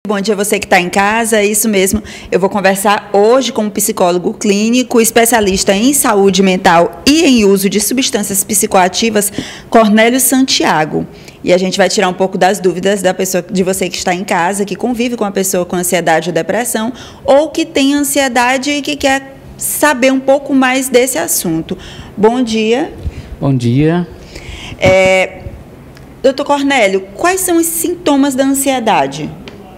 Bom dia, você que está em casa, é isso mesmo. Eu vou conversar hoje com um psicólogo clínico, especialista em saúde mental e em uso de substâncias psicoativas, Cornélio Santiago. E a gente vai tirar um pouco das dúvidas da pessoa, de você que está em casa, que convive com uma pessoa com ansiedade ou depressão, ou que tem ansiedade e que quer saber um pouco mais desse assunto. Bom dia. Bom dia. Doutor Cornélio, quais são os sintomas da ansiedade?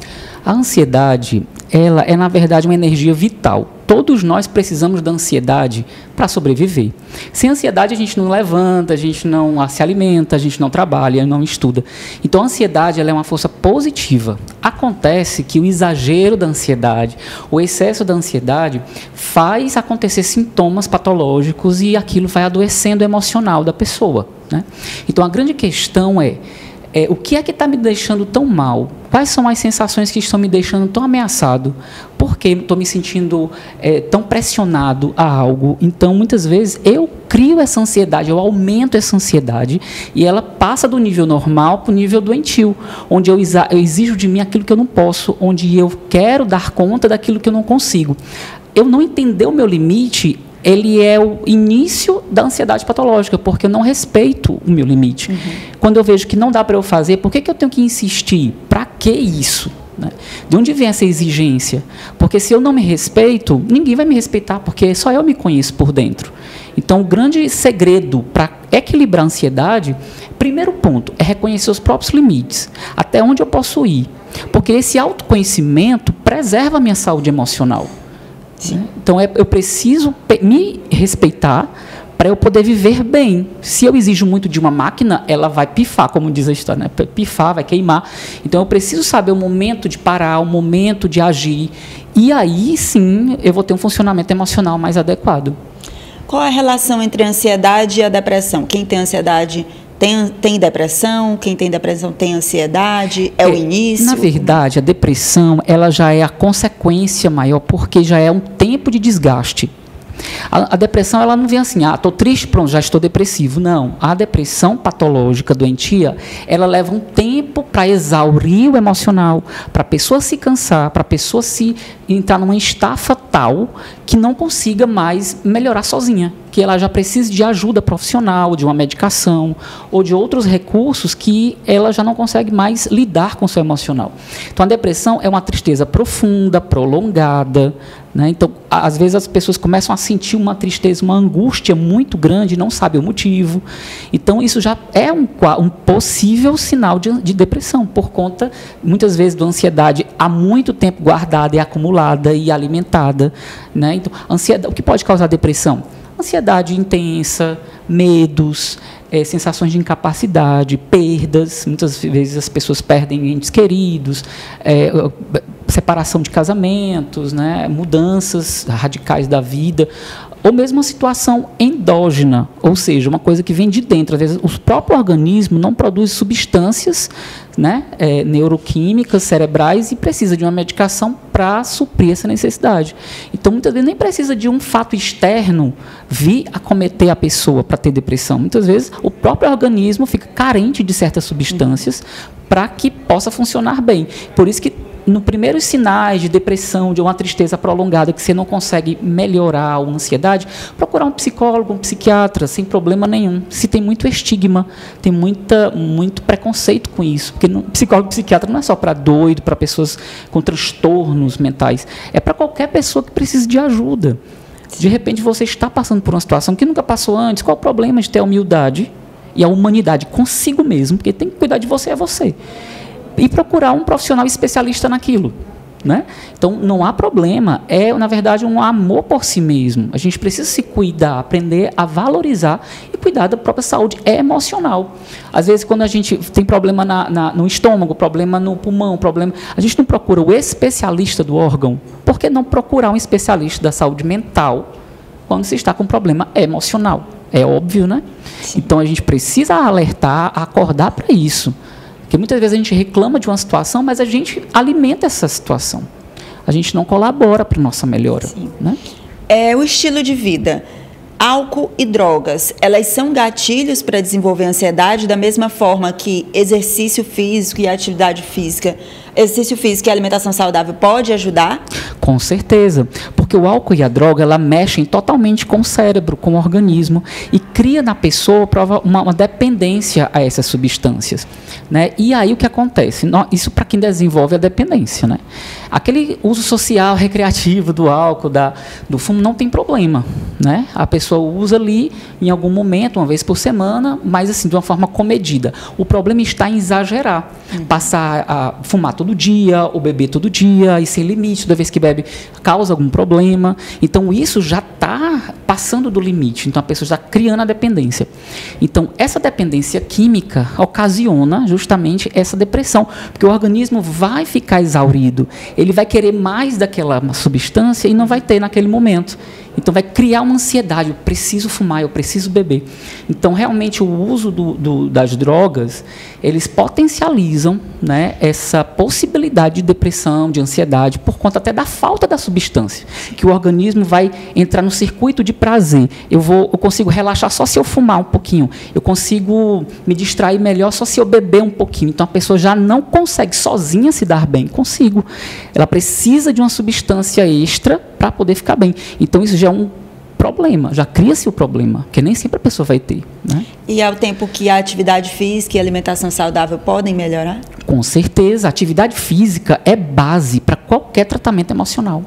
A ansiedade, ela é, na verdade, uma energia vital. Todos nós precisamos da ansiedade para sobreviver. Sem ansiedade, a gente não levanta, a gente não se alimenta, a gente não trabalha, não estuda. Então, a ansiedade ela é uma força positiva. Acontece que o exagero da ansiedade, o excesso da ansiedade, faz acontecer sintomas patológicos e aquilo vai adoecendo o emocional da pessoa, né? Então, a grande questão é o que é que está me deixando tão mal? Quais são as sensações que estão me deixando tão ameaçado? Por que estou me sentindo tão pressionado a algo? Então, muitas vezes, eu crio essa ansiedade, eu aumento essa ansiedade e ela passa do nível normal para o nível doentio, onde eu exijo de mim aquilo que eu não posso, onde eu quero dar conta daquilo que eu não consigo. Eu não entender o meu limite, ele é o início da ansiedade patológica, porque eu não respeito o meu limite. Uhum. Quando eu vejo que não dá para eu fazer, por que eu tenho que insistir? Para que isso? Né? De onde vem essa exigência? Porque se eu não me respeito, ninguém vai me respeitar, porque só eu me conheço por dentro. Então, o grande segredo para equilibrar a ansiedade, primeiro ponto, é reconhecer os próprios limites, até onde eu posso ir. Porque esse autoconhecimento preserva a minha saúde emocional. Sim. Então, eu preciso me respeitar para eu poder viver bem. Se eu exijo muito de uma máquina, ela vai pifar, como diz a história, né? Pifar, vai queimar. Então, eu preciso saber o momento de parar, o momento de agir. E aí, sim, eu vou ter um funcionamento emocional mais adequado. Qual a relação entre a ansiedade e a depressão? Quem tem ansiedade tem depressão, quem tem depressão tem ansiedade, é o início? Na verdade, a depressão ela já é a consequência maior, porque já é um tempo de desgaste. A depressão ela não vem assim, estou triste, pronto, já estou depressivo. Não, a depressão patológica, doentia, ela leva um tempo para exaurir o emocional, para a pessoa se cansar, para a pessoa entrar numa estafa tal que não consiga mais melhorar sozinha, que ela já precise de ajuda profissional, de uma medicação ou de outros recursos que ela já não consegue mais lidar com o seu emocional. Então, a depressão é uma tristeza profunda, prolongada, né? Então, às vezes as pessoas começam a sentir uma tristeza, uma angústia muito grande, não sabem o motivo. Então, isso já é um possível sinal de depressão, por conta, muitas vezes, da ansiedade há muito tempo guardada e acumulada e alimentada, né? Então, ansiedade, o que pode causar depressão? Ansiedade intensa, medos, sensações de incapacidade, perdas. Muitas vezes as pessoas perdem entes queridos, separação de casamentos, né, mudanças radicais da vida, ou mesmo uma situação endógena, ou seja, uma coisa que vem de dentro. Às vezes, o próprio organismo não produz substâncias, né, neuroquímicas, cerebrais, e precisa de uma medicação para suprir essa necessidade. Então, muitas vezes, nem precisa de um fato externo vir acometer a pessoa para ter depressão. Muitas vezes, o próprio organismo fica carente de certas substâncias para que possa funcionar bem. Por isso que, no primeiros sinais de depressão, de uma tristeza prolongada, que você não consegue melhorar a ansiedade, procurar um psicólogo, um psiquiatra, sem problema nenhum. Se tem muito estigma, tem muito preconceito com isso, porque psicólogo e psiquiatra não é só para doido, para pessoas com transtornos mentais, é para qualquer pessoa que precise de ajuda. De repente, você está passando por uma situação que nunca passou antes. Qual o problema de ter a humildade e a humanidade consigo mesmo? Porque tem que cuidar de você, é você. E procurar um profissional especialista naquilo, né? Então, não há problema, na verdade, um amor por si mesmo. A gente precisa se cuidar, aprender a valorizar e cuidar da própria saúde emocional. Às vezes, quando a gente tem problema no estômago, problema no pulmão, a gente não procura o especialista do órgão. Por que não procurar um especialista da saúde mental quando se está com problema emocional? É óbvio, né? Sim. Então, a gente precisa alertar, acordar para isso. Porque muitas vezes a gente reclama de uma situação, mas a gente alimenta essa situação. A gente não colabora para a nossa melhora. Né? O estilo de vida. Álcool e drogas, elas são gatilhos para desenvolver ansiedade da mesma forma que exercício físico e atividade física exercício físico e alimentação saudável pode ajudar? Com certeza, porque o álcool e a droga, ela mexem totalmente com o cérebro, com o organismo e cria na pessoa uma dependência a essas substâncias, né? E aí o que acontece? Isso para quem desenvolve a dependência, né? Aquele uso social, recreativo do álcool, do fumo, não tem problema, né? A pessoa usa ali em algum momento, uma vez por semana, mas assim, de uma forma comedida. O problema está em exagerar, passar a fumar todo dia, ou beber todo dia, e sem limite, toda vez que bebe causa algum problema. Então, isso já está passando do limite. Então, a pessoa está criando a dependência. Então, essa dependência química ocasiona justamente essa depressão, porque o organismo vai ficar exaurido, ele vai querer mais daquela substância e não vai ter naquele momento. Então, vai criar uma ansiedade, eu preciso fumar, eu preciso beber. Então, realmente, o uso das drogas, eles potencializam, né, essa possibilidade de depressão, de ansiedade, por conta até da falta da substância, que o organismo vai entrar no circuito de prazer. Eu consigo relaxar só se eu fumar um pouquinho, eu consigo me distrair melhor só se eu beber um pouquinho. Então, a pessoa já não consegue sozinha se dar bem. Consigo. Ela precisa de uma substância extra para poder ficar bem. Então, isso já é um problema, já cria-se o problema, que nem sempre a pessoa vai ter, né? E ao tempo que a atividade física e a alimentação saudável podem melhorar? Com certeza, a atividade física é base para qualquer tratamento emocional.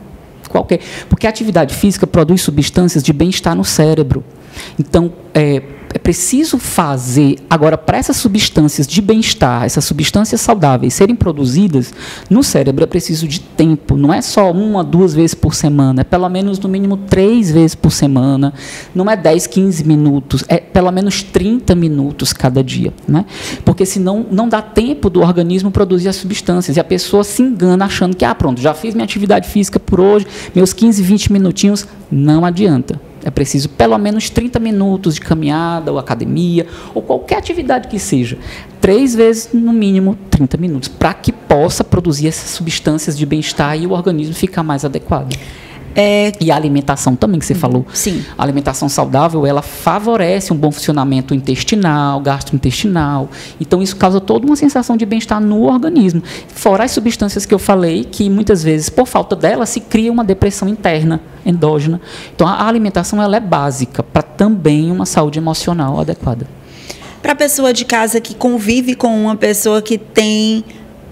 Porque a atividade física produz substâncias de bem-estar no cérebro. Então, é preciso fazer, agora, para essas substâncias de bem-estar, essas substâncias saudáveis serem produzidas no cérebro, é preciso de tempo. Não é só 1 a 2 vezes por semana, é pelo menos, no mínimo, 3 vezes por semana. Não é 10, 15 minutos, é pelo menos 30 minutos cada dia, né? Porque senão não dá tempo do organismo produzir as substâncias e a pessoa se engana achando que, pronto, já fiz minha atividade física por hoje, meus 15, 20 minutinhos, não adianta. É preciso pelo menos 30 minutos de caminhada, ou academia, ou qualquer atividade que seja. 3 vezes, no mínimo, 30 minutos, para que possa produzir essas substâncias de bem-estar e o organismo ficar mais adequado. E a alimentação também, que você falou. Sim. A alimentação saudável, ela favorece um bom funcionamento intestinal, gastrointestinal. Então, isso causa toda uma sensação de bem-estar no organismo. Fora as substâncias que eu falei, que muitas vezes, por falta delas, se cria uma depressão interna, endógena. Então, a alimentação, ela é básica para também uma saúde emocional adequada. Para a pessoa de casa que convive com uma pessoa que tem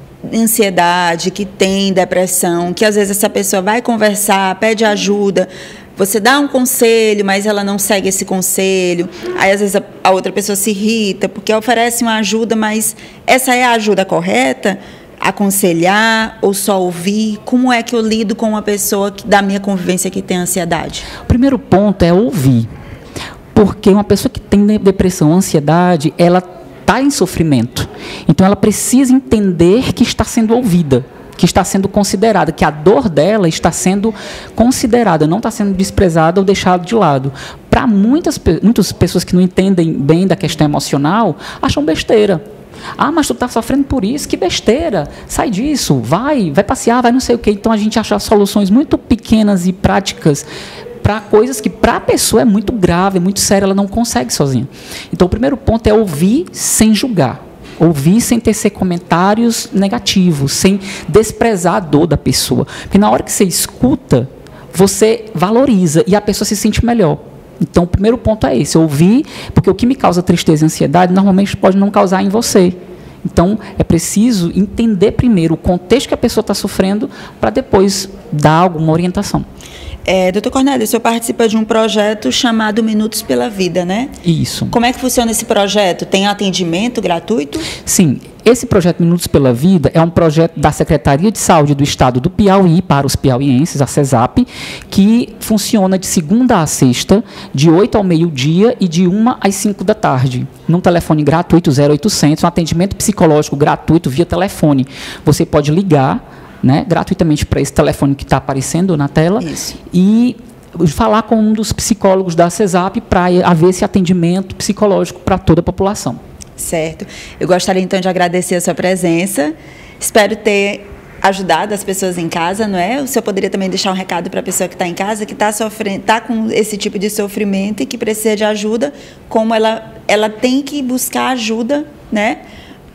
ansiedade, que tem depressão, que às vezes essa pessoa vai conversar, pede ajuda, você dá um conselho, mas ela não segue esse conselho, aí às vezes a outra pessoa se irrita, porque oferece uma ajuda, mas essa é a ajuda correta? Aconselhar ou só ouvir? Como é que eu lido com uma pessoa da minha convivência que tem ansiedade? O primeiro ponto é ouvir, porque uma pessoa que tem depressão, ansiedade, ela está em sofrimento. Então, ela precisa entender que está sendo ouvida, que está sendo considerada, que a dor dela está sendo considerada, não está sendo desprezada ou deixada de lado. Para muitas pessoas que não entendem bem da questão emocional, acham besteira. Mas tu está sofrendo por isso, que besteira, sai disso, vai passear, vai não sei o quê. Então, a gente acha soluções muito pequenas e práticas para coisas que para a pessoa é muito grave, muito séria, ela não consegue sozinha. Então, o primeiro ponto é ouvir sem julgar. Ouvir sem tecer comentários negativos, sem desprezar a dor da pessoa. Porque na hora que você escuta, você valoriza e a pessoa se sente melhor. Então, o primeiro ponto é esse, ouvir, porque o que me causa tristeza e ansiedade, normalmente pode não causar em você. Então, é preciso entender primeiro o contexto que a pessoa está sofrendo para depois dar alguma orientação. Doutor Cornélio, o senhor participa de um projeto chamado Minutos pela Vida, né? Isso. Como é que funciona esse projeto? Tem atendimento gratuito? Sim. Esse projeto Minutos pela Vida é um projeto da Secretaria de Saúde do Estado do Piauí para os piauienses, a CESAP, que funciona de segunda a sexta, de 8 ao meio-dia e de 1 às 5 da tarde. Num telefone gratuito, 0800, um atendimento psicológico gratuito via telefone. Você pode ligar, né, gratuitamente para esse telefone que está aparecendo na tela. Isso. E falar com um dos psicólogos da CESAP para haver esse atendimento psicológico para toda a população. Certo. Eu gostaria, então, de agradecer a sua presença. Espero ter ajudado as pessoas em casa, não é? O senhor poderia também deixar um recado para a pessoa que está em casa, que está sofrendo, está com esse tipo de sofrimento e que precisa de ajuda, como ela tem que buscar ajuda, né?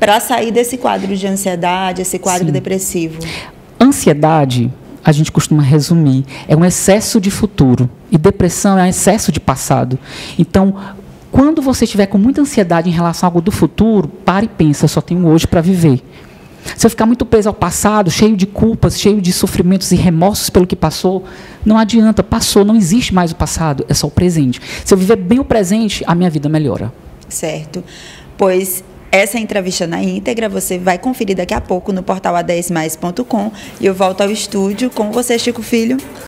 para sair desse quadro de ansiedade, esse quadro depressivo? Ansiedade, a gente costuma resumir, é um excesso de futuro. E depressão é um excesso de passado. Então, quando você estiver com muita ansiedade em relação a algo do futuro, pare e pensa, eu só tenho hoje para viver. Se eu ficar muito preso ao passado, cheio de culpas, cheio de sofrimentos e remorsos pelo que passou, não adianta, passou, não existe mais o passado, é só o presente. Se eu viver bem o presente, a minha vida melhora. Certo. Pois essa entrevista na íntegra você vai conferir daqui a pouco no portal a10mais.com e eu volto ao estúdio com você, Chico Filho.